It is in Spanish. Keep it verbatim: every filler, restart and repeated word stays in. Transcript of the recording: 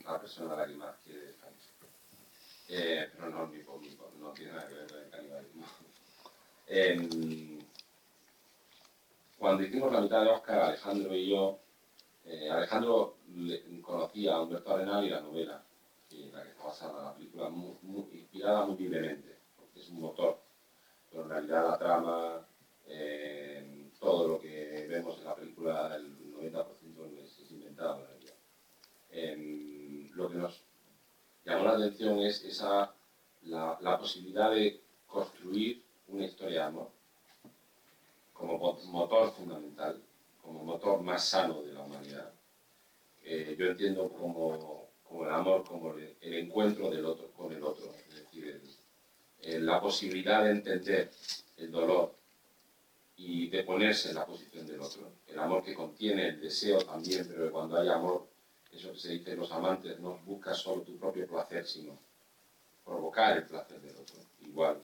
la persona a la que más quiere descansar. Eh, pero no, mi, mi, no tiene nada que ver con el canibalismo. Eh, cuando hicimos la mitad de Oscar, Alejandro y yo, eh, Alejandro le, conocía a Humberto Arenal y la novela, en la que está basada la película, muy, muy, inspirada muy libremente, porque es un motor, pero en realidad la trama, eh, todo lo que vemos en la película, el noventa por ciento es, es inventado en realidad. Eh, lo que nos llamó la atención es esa, la, la posibilidad de construir una historia de amor como motor fundamental, como motor más sano de la humanidad. Eh, yo entiendo como, como el amor, como el, el encuentro del otro con el otro, es decir, el, el, la posibilidad de entender el dolor y de ponerse en la posición del otro. El amor que contiene el deseo también, pero que cuando hay amor, eso que se dice los amantes, no buscas solo tu propio placer, sino provocar el placer del otro. Igual,